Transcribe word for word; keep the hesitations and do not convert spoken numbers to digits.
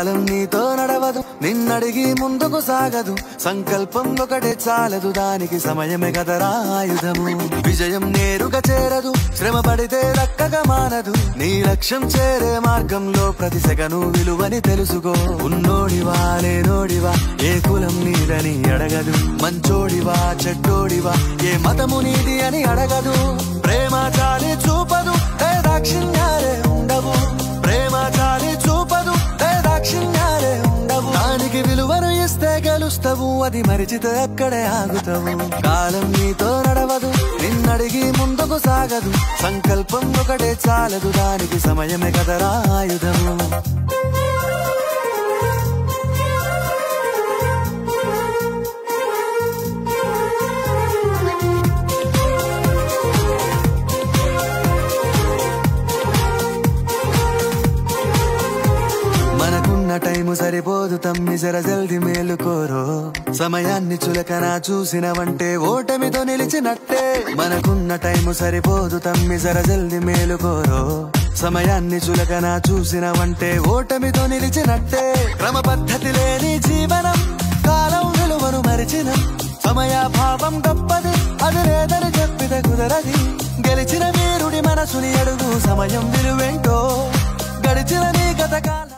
కాలం నీతో నడవదు, నిన్నడిగి ముందుకు సాగదు. సంకల్పం ఒకటే చాలదు, దానికి సమయమే కదరా ఆయుధము. విజయం నేరుగా చేరదు, శ్రమ పడితే దక్కగా మానదు. నీ లక్ష్యం చేరే మార్గంలో ప్రతి సెకను విలువని తెలుసుకో. ఉన్నోడివా లేనోడివా, ఏ కులం నీదని అడగదు. మంచోడివా చెడ్డోడివా, ఏ మతము నీది అని అడగదు. ప్రేమ చాలి చూపదు, దాక్షిణ్యాలే ఉండవు. ప్రేమ చాలి చూపదు, దాక్షిణ్యాలే ఉండవు. దానికి విలువను ఇస్తే గెలుస్తావు, అది మరిచితే అక్కడే ఆగుతావు. కాలం నీతో నడవదు, నిన్నడిగి ముందుకు సాగదు. సంకల్పం ఒకటే చాలదు, దానికి సమయమే కదరా ఆయుధము. టైము సరిపోదు తమ్మి, జర జల్ది మేలుకోరో. సమయాన్ని చులకన చూసినవంటే ఓటమితో నిలిచినట్టే. మనకున్న టైము సరిపోదు తమ్మి, జర జల్ది మేలుకోరో. సమయాన్ని చులకన చూసినవంటే ఓటమితో నిలిచినట్టే. క్రమ పద్ధతి లేని జీవనం, కాలం విలువను మరిచిన. సమయాభావం గొప్పది, అది లేదని చెప్పితే కుదరది. గెలిచిన వీరుడి మనసుని అడుగు, సమయం విలువేంటో. గడిచిన నీ గత కాలం